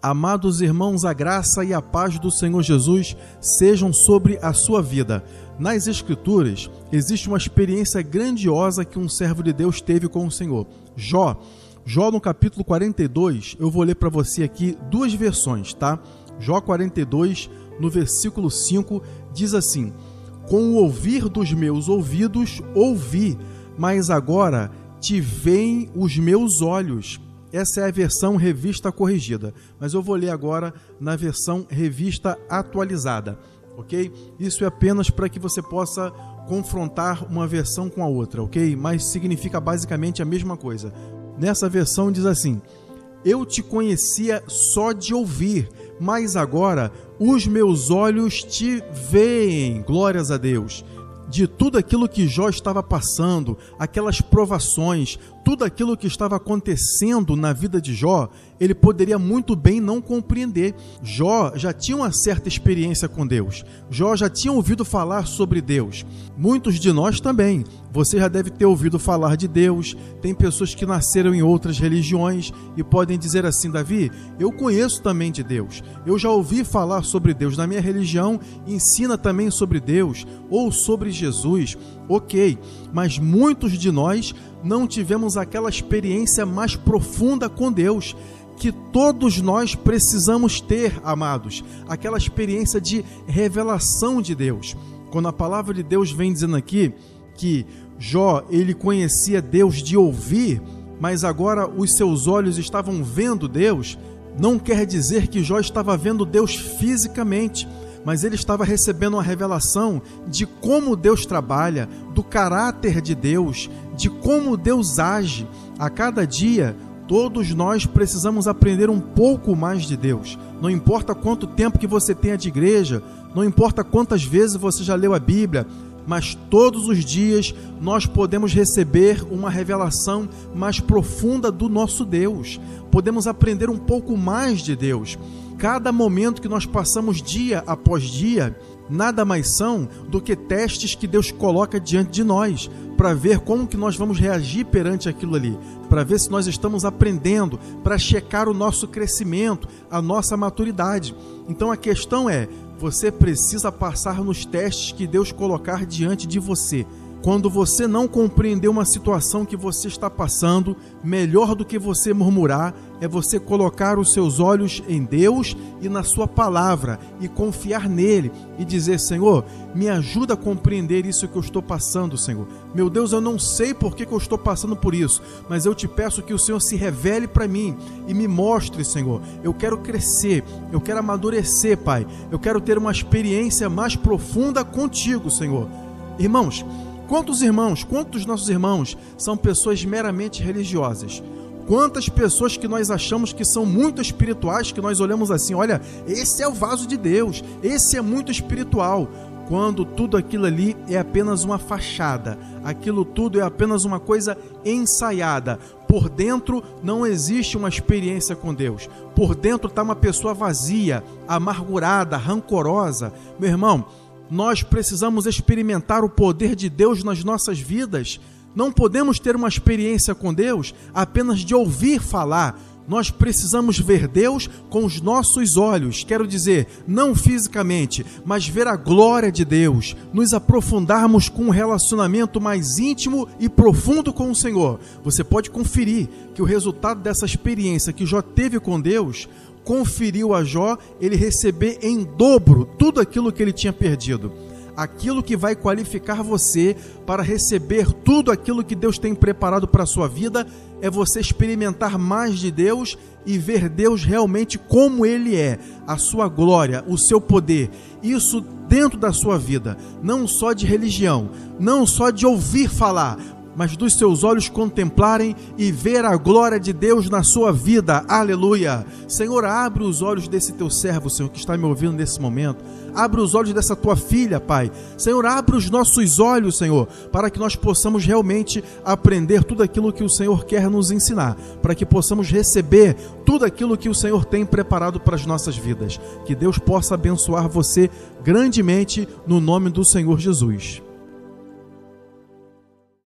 Amados irmãos, a graça e a paz do Senhor Jesus sejam sobre a sua vida. Nas Escrituras, existe uma experiência grandiosa que um servo de Deus teve com o Senhor. Jó no capítulo 42, eu vou ler para você aqui duas versões, tá? Jó 42, no versículo 5, diz assim: com o ouvir dos meus ouvidos ouvi, mas agora te veem os meus olhos. Essa é a versão revista corrigida, mas eu vou ler agora na versão revista atualizada, ok? Isso é apenas para que você possa confrontar uma versão com a outra, ok? Mas significa basicamente a mesma coisa. Nessa versão diz assim: eu te conhecia só de ouvir, mas agora os meus olhos te veem. Glórias a Deus. De tudo aquilo que Jó estava passando, aquelas provações, tudo aquilo que estava acontecendo na vida de Jó, ele poderia muito bem não compreender. Jó já tinha uma certa experiência com Deus. Jó já tinha ouvido falar sobre Deus. Muitos de nós também. Você já deve ter ouvido falar de Deus. Tem pessoas que nasceram em outras religiões e podem dizer assim: Davi, eu conheço também de Deus. Eu já ouvi falar sobre Deus. Na minha religião ensina também sobre Deus ou sobre Jesus. Ok, mas muitos de nós não tivemos aquela experiência mais profunda com Deus que todos nós precisamos ter, amados. Aquela experiência de revelação de Deus. Quando a palavra de Deus vem dizendo aqui que Jó, ele conhecia Deus de ouvir, mas agora os seus olhos estavam vendo Deus, não quer dizer que Jó estava vendo Deus fisicamente, mas ele estava recebendo uma revelação de como Deus trabalha, do caráter de Deus, de como Deus age. A cada dia, todos nós precisamos aprender um pouco mais de Deus. Não importa quanto tempo que você tenha de igreja, não importa quantas vezes você já leu a Bíblia, mas todos os dias nós podemos receber uma revelação mais profunda do nosso Deus. Podemos aprender um pouco mais de Deus. Cada momento que nós passamos dia após dia, nada mais são do que testes que Deus coloca diante de nós, para ver como que nós vamos reagir perante aquilo ali, para ver se nós estamos aprendendo, para checar o nosso crescimento, a nossa maturidade. Então a questão é, você precisa passar nos testes que Deus colocar diante de você. Quando você não compreender uma situação que você está passando, melhor do que você murmurar é você colocar os seus olhos em Deus e na sua palavra e confiar nele e dizer: Senhor, me ajuda a compreender isso que eu estou passando, Senhor. Meu Deus, eu não sei por que eu estou passando por isso, mas eu te peço que o Senhor se revele para mim e me mostre, Senhor. Eu quero crescer, eu quero amadurecer, Pai. Eu quero ter uma experiência mais profunda contigo, Senhor. Irmãos, quantos dos nossos irmãos são pessoas meramente religiosas? Quantas pessoas que nós achamos que são muito espirituais, que nós olhamos assim: olha, esse é o vaso de Deus, esse é muito espiritual, quando tudo aquilo ali é apenas uma fachada, aquilo tudo é apenas uma coisa ensaiada. Por dentro não existe uma experiência com Deus, por dentro está uma pessoa vazia, amargurada, rancorosa. Meu irmão, nós precisamos experimentar o poder de Deus nas nossas vidas. Não podemos ter uma experiência com Deus apenas de ouvir falar. Nós precisamos ver Deus com os nossos olhos, quero dizer, não fisicamente, mas ver a glória de Deus, nos aprofundarmos com um relacionamento mais íntimo e profundo com o Senhor. Você pode conferir que o resultado dessa experiência que Jó teve com Deus conferiu a Jó ele receber em dobro tudo aquilo que ele tinha perdido. Aquilo que vai qualificar você para receber tudo aquilo que Deus tem preparado para a sua vida é você experimentar mais de Deus e ver Deus realmente como Ele é, a sua glória, o seu poder. Isso dentro da sua vida, não só de religião, não só de ouvir falar, mas dos seus olhos contemplarem e ver a glória de Deus na sua vida. Aleluia! Senhor, abre os olhos desse teu servo, Senhor, que está me ouvindo nesse momento. Abre os olhos dessa tua filha, Pai. Senhor, abre os nossos olhos, Senhor, para que nós possamos realmente aprender tudo aquilo que o Senhor quer nos ensinar, para que possamos receber tudo aquilo que o Senhor tem preparado para as nossas vidas. Que Deus possa abençoar você grandemente no nome do Senhor Jesus.